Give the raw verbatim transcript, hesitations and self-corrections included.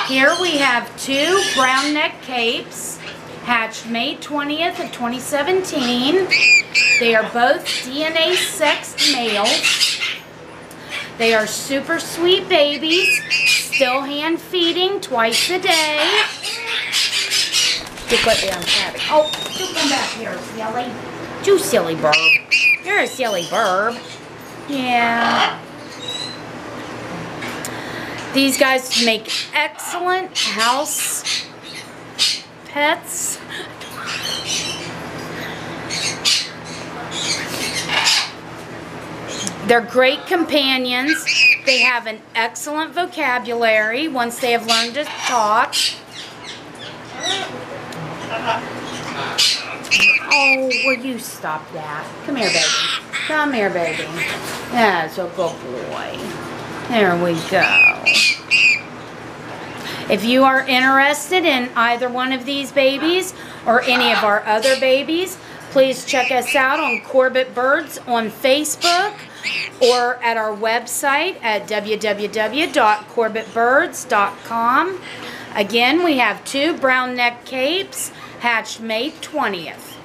Here we have two brown neck capes, hatched May twentieth of twenty seventeen. They are both D N A sexed males. They are super sweet babies, still hand feeding twice a day. You quit being tabby. Oh, you come back here, silly. You silly burb. You're a silly burb. Yeah. These guys make excellent house pets. They're great companions. They have an excellent vocabulary once they have learned to talk. Oh, will you stop that? Come here, baby. Come here, baby. That's a good boy. There we go. If you are interested in either one of these babies or any of our other babies, please check us out on Corbett Birds on Facebook or at our website at w w w dot corbett birds dot com. Again, we have two brown neck capes hatched May twentieth.